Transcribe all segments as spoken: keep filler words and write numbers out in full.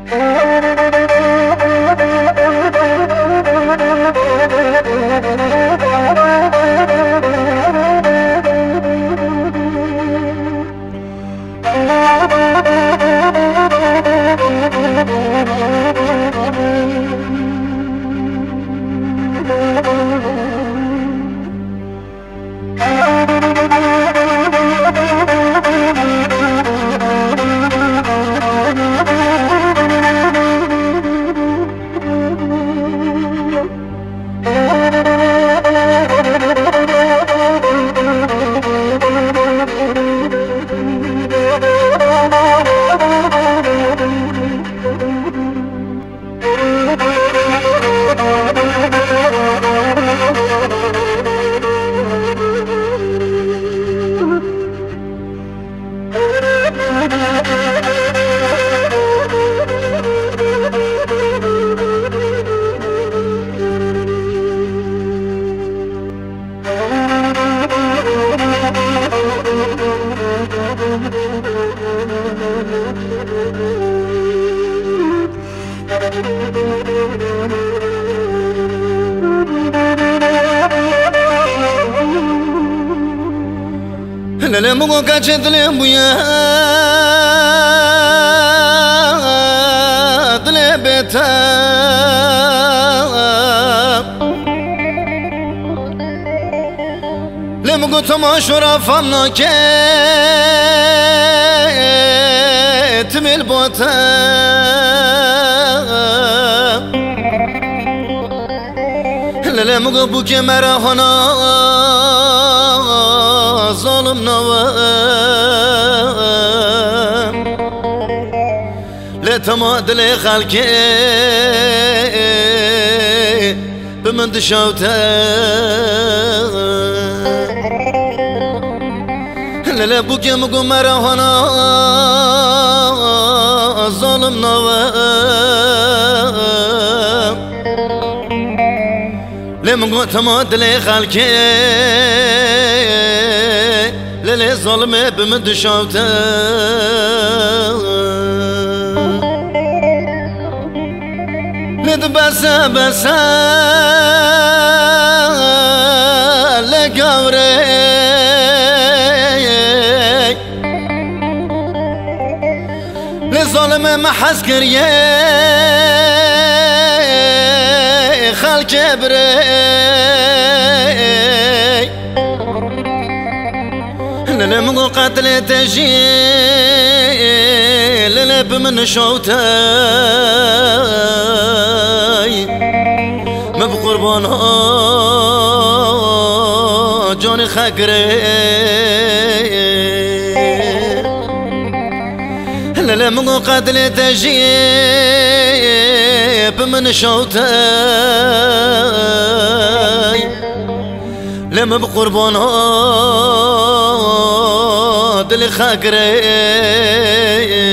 للي مو كاتشت لي بويا دلي بيتا لمو تماشورا فامنا كيت ميل بوتا للي مو بوكي مراهنا ظالم نوام لا تماد لي خلقي بمن دشوتا لا لا بوكي مقو مراهنا ظالم نوام لمقو تماد لي خلقي للي ظلمي بمد شوتا لدبسا بسا لقوري لظلمي محسكري خالك بري للي مو قتل تجي للي بمن شوتاي ما بقربانها جوني خاكري للي مو قتل تجي بمن شوتاي لما بقربانها دل خاكري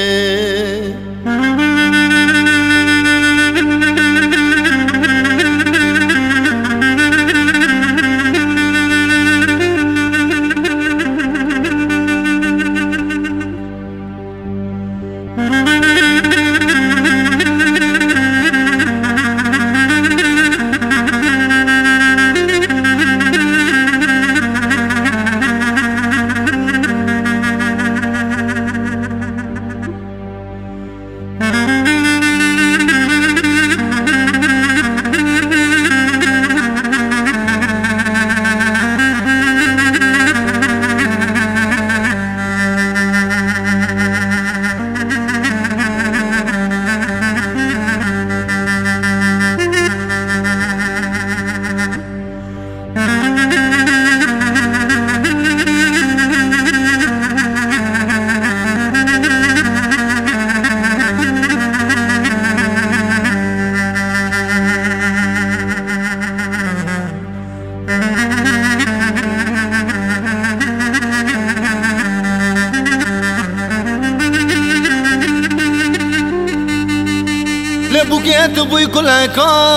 لبوكيت بوي كل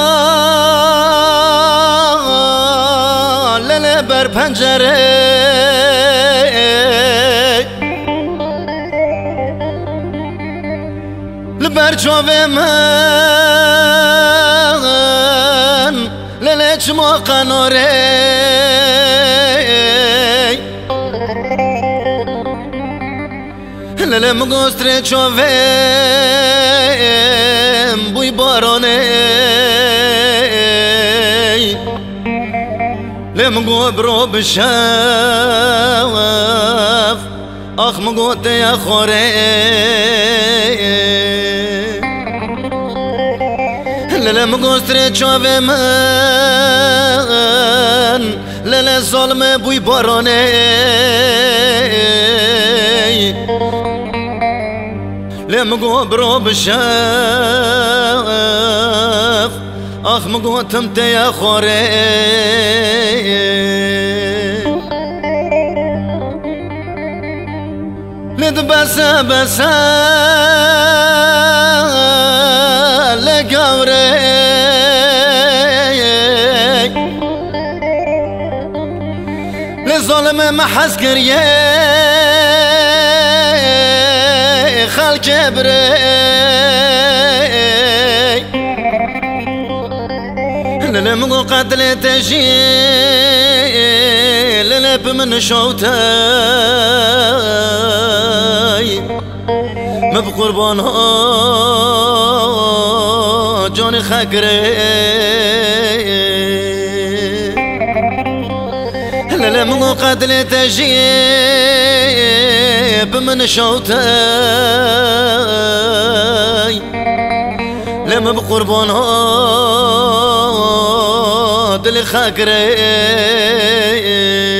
كان للي بر پنجره لبرجو من للج موقع نوري للم قستر چوهم بوی بارانه لم قو برو بشاف آخ مقوت يا خوري للم قستر چوهم لل ظلم بوی بارانه لم قو برو بشاف آخ مقوتم يا خوري لد بسا بسا لقوري لظلم محسكريه خلق بري للم قتل تجي للب من شوتاي مبقربانها جون خكري للم قتل تجي بمن شوتاي لما بقربانها دل خاكري